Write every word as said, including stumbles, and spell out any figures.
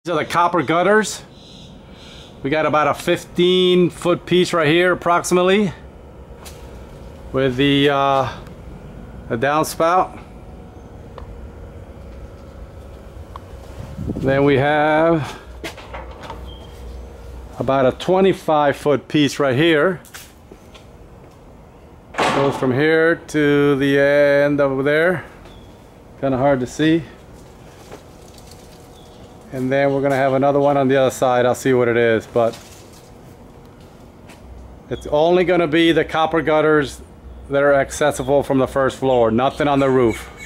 These are the copper gutters. We got about a fifteen foot piece right here approximately with the, uh, the downspout. Then we have about a twenty-five foot piece right here. Goes from here to the end over there. Kind of hard to see. And then we're gonna have another one on the other side. I'll see what it is, but it's only gonna be the copper gutters that are accessible from the first floor, nothing on the roof.